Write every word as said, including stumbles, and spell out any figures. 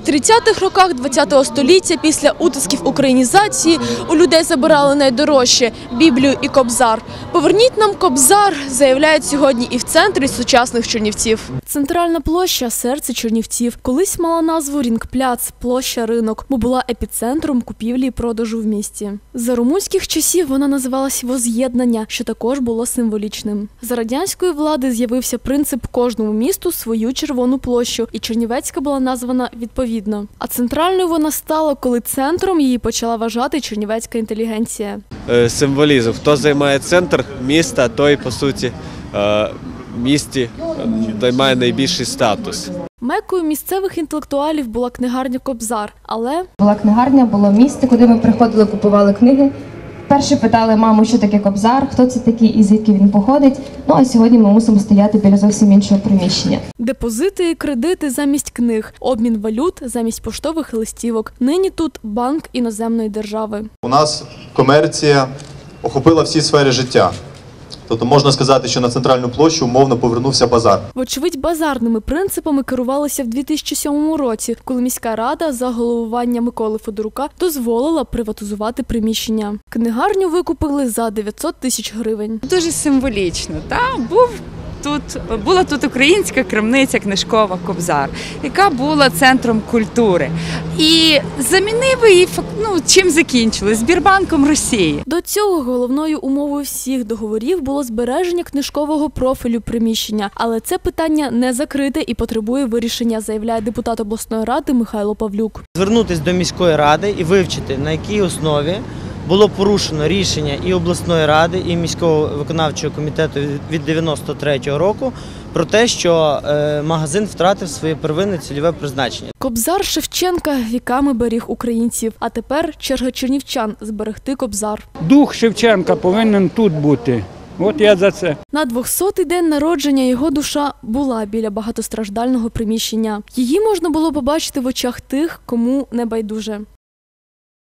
тридцятих роках ХХ століття після утисків українізації у людей забирали найдорожче – Біблію і Кобзар. Поверніть нам Кобзар, заявляють сьогодні і в центрі сучасних Чернівців. Центральна площа – серце Чернівців. Колись мала назву Рінкпляц, площа Ринок, бо була епіцентром купівлі і продажу в місті. За румунських часів вона називалась Воз'єднання, що також було символічним. За радянської влади з'явився принцип кожному місту свою червону площу, і Чернівецька була названа відповідно. А центральною вона стала, коли центром її почала вважати чернівецька інтелігенція. Символізм. Хто займає центр міста, той, по суті, в місті має найбільший статус. Мекою місцевих інтелектуалів була книгарня «Кобзар», але… Була книгарня, було місце, куди ми приходили, купували книги. Перше питали маму, що таке Кобзар, хто це такий і звідки він походить. Ну а сьогодні ми мусимо стояти біля зовсім іншого приміщення. Депозити і кредити замість книг, обмін валют замість поштових листівок. Нині тут банк іноземної держави. У нас комерція охопила всі сфери життя. Тобто можна сказати, що на центральну площу умовно повернувся базар. Вочевидь, базарними принципами керувалися в дві тисячі сьомому році, коли міська рада за головування Миколи Федорука дозволила приватизувати приміщення. Книгарню викупили за дев'ятсот тисяч гривень. Дуже символічно. Та? Був тут, була тут українська крамниця книжкова «Кобзар», яка була центром культури. І замінив її, ну, чим закінчили? Збірбанком Росії. До цього головною умовою всіх договорів було збереження книжкового профілю приміщення. Але це питання не закрите і потребує вирішення, заявляє депутат обласної ради Михайло Павлюк. Звернутися до міської ради і вивчити, на якій основі було порушено рішення і обласної ради, і міського виконавчого комітету від дев'яносто третього року про те, що е, магазин втратив своє первинне цільове призначення. Кобзар Шевченка віками беріг українців, а тепер черга чернівчан зберегти Кобзар. Дух Шевченка повинен тут бути. От я за це. На двохсотий день народження його душа була біля багатостраждального приміщення. Її можна було побачити в очах тих, кому не байдуже.